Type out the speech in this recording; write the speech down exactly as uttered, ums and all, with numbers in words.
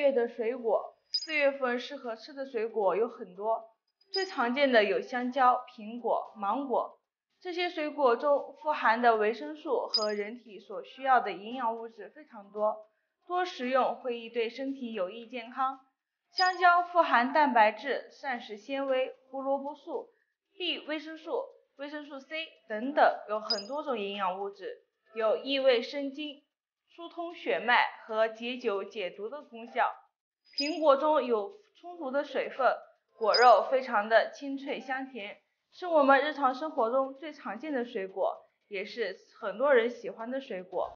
月的水果，四月份适合吃的水果有很多，最常见的有香蕉、苹果、芒果。这些水果中富含的维生素和人体所需要的营养物质非常多，多食用会对身体有益健康。香蕉富含蛋白质、膳食纤维、胡萝卜素、B 维生素、维生素 C 等等，有很多种营养物质，有益胃生津、疏通血脉和解酒解毒的功效。苹果中有充足的水分，果肉非常的清脆香甜，是我们日常生活中最常见的水果，也是很多人喜欢的水果。